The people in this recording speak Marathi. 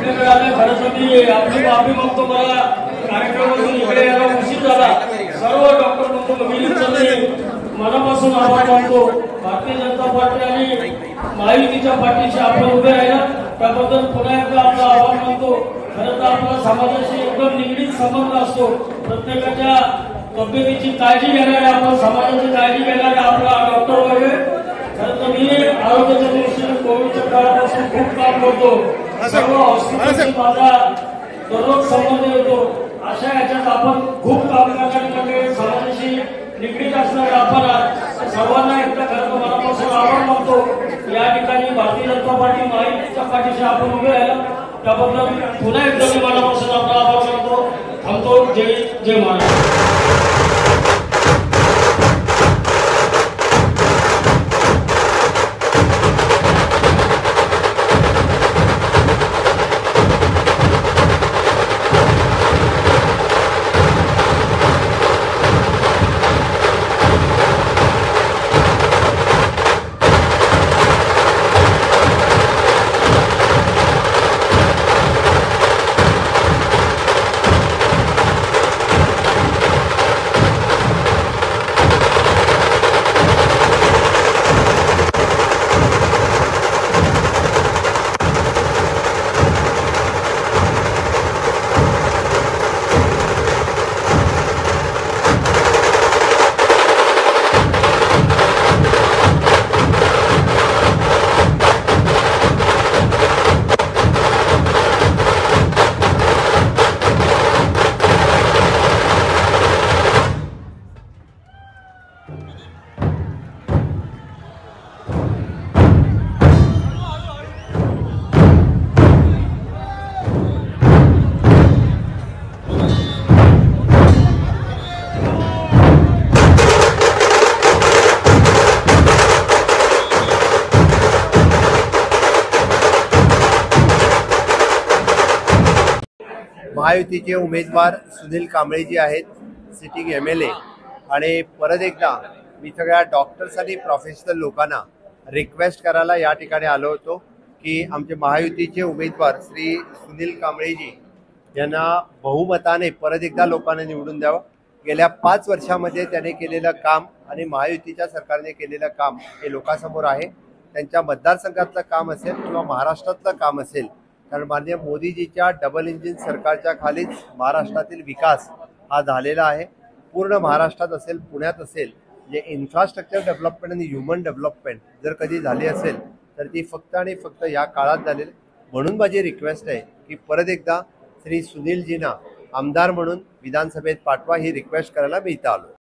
आपल्याकडे आले खरं तर मी आपली माफी मागतो. मला कार्यक्रमातून इकडे यायला उशीर झाला. सर्व डॉक्टर बंधू भगिनींचा मी मनापासून आभार मानतो. भारतीय जनता पार्टी आणि महायुतीच्या पाठीशी आपण उभे राहिला त्याबद्दल पुन्हा एकदा आपला आभार मानतो. खरं तर आपला समाजाशी एकदम निगडीत संबंध असतो. प्रत्येकाच्या तब्येतीची काळजी घेणारे, आपण समाजाची काळजी घेणारे आपला डॉक्टर वगैरे. खरं तर मी आरोग्याच्या दृष्टीने कोविडच्या काळापासून खूप काम करतो. सर्व हॉस्पिटलशी माझा दररोज संबंध येतो. अशा याच्यात आपण खूप काम करणारे समाजाशी निगडीत असणारे आपण सर्वांना एकदा खरं तर मनापासून आभार मानतो. या ठिकाणी भारतीय जनता पार्टी महायुतीच्या पाठीशी आपण उभे राहिला त्याबद्दल पुन्हा एकदा मी मनापासून आपला आभार मानतो. थांबतो. जय जय महाराष्ट्र. महायुतीचे उमेदवार सुनील कांबळेजी आहेत, सिटिंग MLA. आणि परत एकदा मी सगळ्या डॉक्टर्स आणि प्रोफेशनल लोकांना रिक्वेस्ट करायला या ठिकाणी आलो होतो की आमचे महायुतीचे उमेदवार श्री सुनील कांबळेजी यांना बहुमताने परत एकदा लोकांना निवडून द्यावं. गेल्या 5 वर्षामध्ये त्याने केलेलं काम आणि महायुतीच्या सरकारने केलेलं काम हे लोकांसमोर आहे. त्यांच्या मतदारसंघातलं काम असेल किंवा महाराष्ट्रातलं काम असेल, कारण माननीय मोदीजीच्या डबल इंजिन सरकारच्या खालीच महाराष्ट्रातील विकास हा झालेला आहे. पूर्ण महाराष्ट्रात असेल, पुण्यात असेल, जे इन्फ्रास्ट्रक्चर डेव्हलपमेंट आणि ह्युमन डेव्हलपमेंट जर कधी झाली असेल तर ती फक्त आणि फक्त या काळात झालेली. म्हणून माझी रिक्वेस्ट आहे की परत एकदा श्री सुनीलजींना आमदार म्हणून विधानसभेत पाठवा. ही रिक्वेस्ट करायला मी इथं आलो.